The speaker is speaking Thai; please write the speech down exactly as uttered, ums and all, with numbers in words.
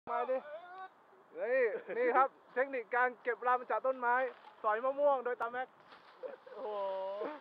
มาดินี่นี่ครับเทคนิคการเก็บรามจากต้นไม้สอยมะม่วงโดยตาแม็กโอ้โห